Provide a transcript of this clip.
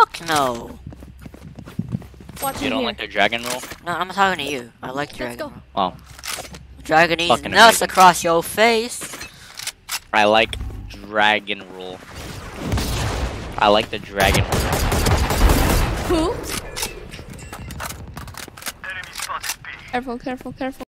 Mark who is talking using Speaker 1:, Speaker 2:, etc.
Speaker 1: Fuck no.
Speaker 2: Watch
Speaker 3: You
Speaker 2: him
Speaker 3: don't
Speaker 2: here.
Speaker 3: like the dragon rule?
Speaker 1: No, I'm talking to you. I like dragon.
Speaker 2: go.
Speaker 1: Rule.
Speaker 3: Well,
Speaker 1: Dragon needs
Speaker 3: Fucking
Speaker 1: nuts
Speaker 3: amazing.
Speaker 1: across your face.
Speaker 3: I like dragon rule. I like the dragon rule.
Speaker 2: Who? Careful, careful, careful.